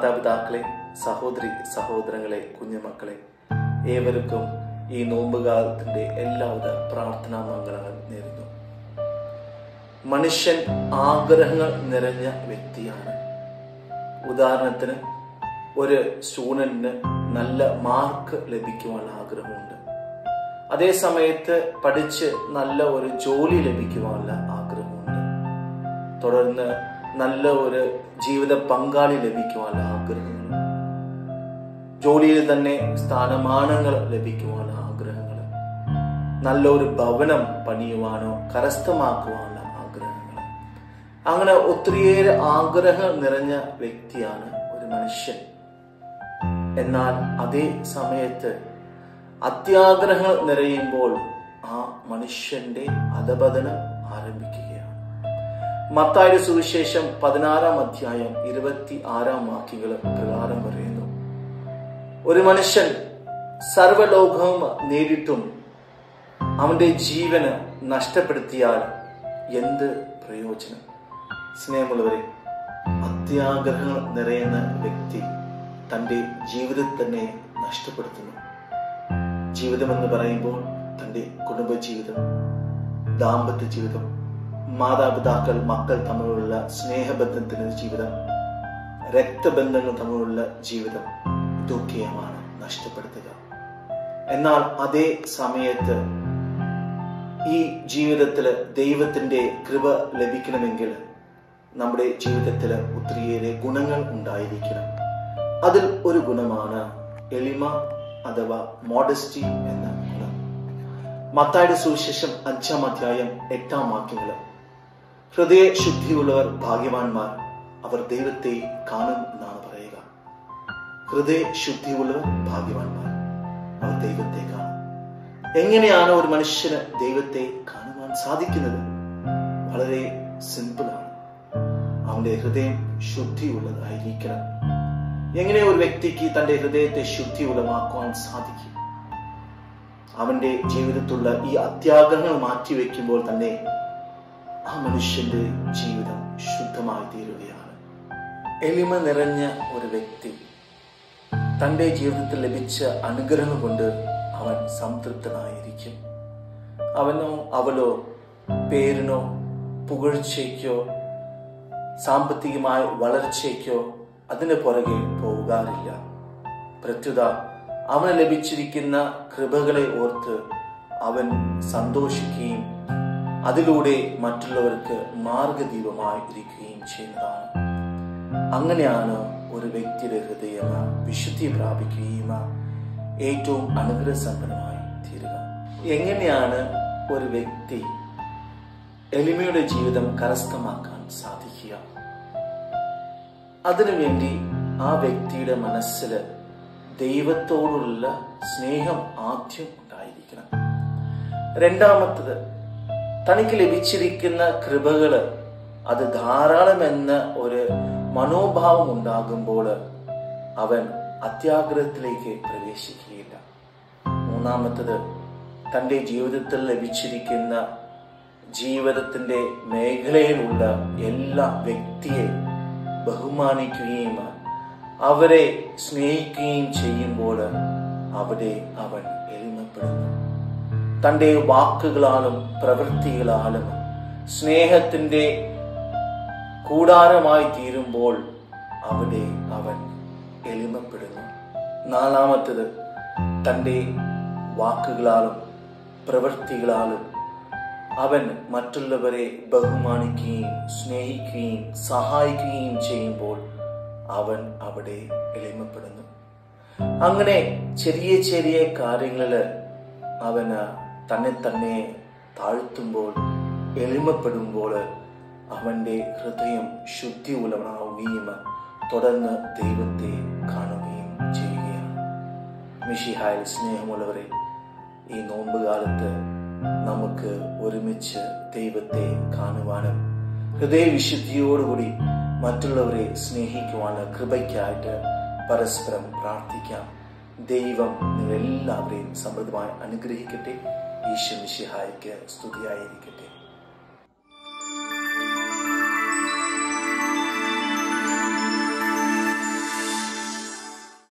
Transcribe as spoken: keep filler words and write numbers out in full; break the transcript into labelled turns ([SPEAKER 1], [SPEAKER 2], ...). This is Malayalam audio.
[SPEAKER 1] മാതാപിതാക്കളെ, സഹോദരി സഹോദരങ്ങളെ, കുഞ്ഞുമക്കളെ, ഏവർക്കും ഈ നോമ്പുകാലത്തിന്റെ എല്ലാവിധ പ്രാർത്ഥനാ മംഗളങ്ങൾ നേരുന്നു. മനുഷ്യൻ ആഗ്രഹങ്ങൾ നിറഞ്ഞ വ്യക്തിയാണ്. ഉദാഹരണത്തിന്, ഒരു സ്റ്റുഡന്റിന് നല്ല മാർക്ക് ലഭിക്കുവാനുള്ള ആഗ്രഹമുണ്ട്. അതേ സമയത്ത് പഠിച്ച് നല്ല ഒരു ജോലി ലഭിക്കുവാനുള്ള ആഗ്രഹമുണ്ട്. തുടർന്ന് നല്ല ഒരു ജീവിത പങ്കാളി ലഭിക്കുവാനുള്ള ആഗ്രഹങ്ങൾ, ജോലിയിൽ തന്നെ സ്ഥാനമാനങ്ങൾ ലഭിക്കുവാനുള്ള ആഗ്രഹങ്ങൾ, നല്ലൊരു ഭവനം പണിയുവാനോ കരസ്ഥമാക്കുവാനുള്ള ആഗ്രഹങ്ങൾ. അങ്ങനെ ഒത്തിരിയേറെ ആഗ്രഹങ്ങൾ നിറഞ്ഞ വ്യക്തിയാണ് ഒരു മനുഷ്യൻ. എന്നാൽ അതേ സമയത്ത് അത്യാഗ്രഹങ്ങൾ നിറയുമ്പോൾ ആ മനുഷ്യന്റെ അധപതനം ആരംഭിക്കുകയാണ്. മത്തായിയുടെ സുവിശേഷം പതിനാറാം അധ്യായം ഇരുപത്തി ആറാം വാക്യങ്ങൾ പ്രകാരം പറയുന്നു, ഒരു മനുഷ്യൻ സർവ്വലോകവും നേടിയിട്ടും അവന്റെ ജീവന് നഷ്ടപ്പെടുത്തിയാൽ എന്ത് പ്രയോജനം? സ്നേഹമുള്ളവരെ, അത്യാഗ്രഹങ്ങൾ നിറയുന്ന വ്യക്തി തൻ്റെ ജീവിതത്തെ തന്നെ നഷ്ടപ്പെടുത്തുന്നു. ജീവിതം എന്ന് പറയുമ്പോൾ തൻ്റെ കുടുംബജീവിതം, ദാമ്പത്യ ജീവിതം, മാതാപിതാക്കൾ മക്കൾ തമ്മിലുള്ള സ്നേഹബന്ധത്തിന്റെ ജീവിതം, രക്തബന്ധങ്ങൾ തമ്മിലുള്ള ജീവിതം, ഇതൊക്കെയാണ് നഷ്ടപ്പെടുത്തുക. എന്നാൽ അതേ സമയത്ത് ഈ ജീവിതത്തിൽ ദൈവത്തിന്റെ കൃപ ലഭിക്കണമെങ്കിൽ നമ്മുടെ ജീവിതത്തിൽ ഒത്തിരിയേറെ ഗുണങ്ങൾ ഉണ്ടായിരിക്കണം. അതിൽ ഒരു ഗുണമാണ് എളിമ അഥവാ മോഡസ്റ്റി എന്ന ഗുണം. മത്തായിയുടെ സുവിശേഷം അഞ്ചാം അധ്യായം എട്ടാം വാക്യങ്ങൾ, ഹൃദയ ശുദ്ധിയുള്ളവർ ഭാഗ്യവാന്മാർ, അവർ ദൈവത്തെ കാണും എന്നാണ് പറയുക. ഹൃദയ ശുദ്ധിയുള്ളവർ ഭാഗ്യവാന്മാർ, അവർ ദൈവത്തെ കാണും. എങ്ങനെയാണ് ഒരു മനുഷ്യന് ദൈവത്തെ കാണുവാൻ സാധിക്കുന്നത്? വളരെ സിമ്പിളാണ്. അവന്റെ ഹൃദയം ശുദ്ധിയുള്ളതായിരിക്കണം. എങ്ങനെ ഒരു വ്യക്തിക്ക് തന്റെ ഹൃദയത്തെ ശുദ്ധിയുള്ളമാക്കുവാൻ സാധിക്കും? അവന്റെ ജീവിതത്തിലുള്ള ഈ അത്യാഗ്രഹങ്ങൾ മാറ്റിവെക്കുമ്പോൾ തന്നെ ആ മനുഷ്യന്റെ ജീവിതം ശുദ്ധമായി തീരുകയാണ്. എളിമ നിറഞ്ഞ ഒരു വ്യക്തി തന്റെ ജീവിതത്തിൽ ലഭിച്ച അനുഗ്രഹം കൊണ്ട് അവൻ സംതൃപ്തനായിരിക്കും. അവനോ അവളോ പേരിനോ പുകഴ്ചയ്ക്കോ സാമ്പത്തികമായ വളർച്ചയ്ക്കോ അതിന് പുറകെ പോകാറില്ല. പ്രത്യുത അവന് ലഭിച്ചിരിക്കുന്ന കൃപകളെ ഓർത്ത് അവൻ സന്തോഷിക്കുകയും അതിലൂടെ മറ്റുള്ളവർക്ക് മാർഗദീപമായി ഇരിക്കുകയും ചെയ്യുന്നതാണ്. അങ്ങനെയാണ് ഒരു വ്യക്തിയുടെ ഹൃദയം വിശുദ്ധി പ്രാപിക്കുകയും ഏറ്റവും അനുഗ്രഹസമ്പന്നമായി തീരുക. എങ്ങനെയാണ് ഒരു വ്യക്തി എളിമയുടെ ജീവിതം കരസ്ഥമാക്കാൻ സാധിക്കുക? അതിനുവേണ്ടി ആ വ്യക്തിയുടെ മനസ്സിൽ ദൈവത്തോടുള്ള സ്നേഹം ആദ്യം ഉണ്ടായിരിക്കണം. രണ്ടാമത്തത്, തനിക്ക് ലഭിച്ചിരിക്കുന്ന കൃപകള് അത് ധാരാളമെന്ന ഒരു മനോഭാവം ഉണ്ടാകുമ്പോൾ അവൻ അത്യാഗ്രഹത്തിലേക്ക് പ്രവേശിക്കുകയില്ല. മൂന്നാമത്തത്, തൻ്റെ ജീവിതത്തിൽ ലഭിച്ചിരിക്കുന്ന ജീവിതത്തിന്റെ മേഖലയിലുള്ള എല്ലാ വ്യക്തിയെ ബഹുമാനിക്കുകയും അവരെ സ്നേഹിക്കുകയും ചെയ്യുമ്പോൾ അവിടെ അവൻ എളിമപ്പെടുന്നു. തൻ്റെ വാക്കുകളാലും പ്രവൃത്തികളാലും സ്നേഹത്തിന്റെ കൂടാരമായി തീരുമ്പോൾ അവിടെ അവൻ എളിമപ്പെടുന്നു. നാലാമത്തത്, തൻ്റെ വാക്കുകളാലും പ്രവൃത്തികളാലും അവൻ മറ്റുള്ളവരെ ബഹുമാനിക്കുകയും സ്നേഹിക്കുകയും സഹായിക്കുകയും ചെയ്യുമ്പോൾ അവൻ അവിടെ എളിമപ്പെടുന്നു. അങ്ങനെ ചെറിയ ചെറിയ കാര്യങ്ങളില് അവന് തന്നെ തന്നെ താഴ്ത്തുമ്പോൾ, എളിമപ്പെടുമ്പോൾ അവന്റെ ഹൃദയം ശുദ്ധി ഉള്ളവനാവുകയും തുടർന്ന് ദൈവത്തെ കാണുകയും ചെയ്യുകയാണ്. മിശിഹായിൽ സ്നേഹമുള്ളവരെ, ഈ നോമ്പുകാലത്ത് നമുക്ക് ഒരുമിച്ച് ദൈവത്തെ കാണുവാനും ഹൃദയവിശുദ്ധിയോടുകൂടി മറ്റുള്ളവരെ സ്നേഹിക്കുവാനുള്ള കൃപയ്ക്കായിട്ട് പരസ്പരം പ്രാർത്ഥിക്കാം. ദൈവം നിങ്ങളെല്ലാവരെയും സമൃദ്ധമായി അനുഗ്രഹിക്കട്ടെ. ഈശോ മിശിഹായ്ക്ക് സ്തുതിയായിരിക്കട്ടെ.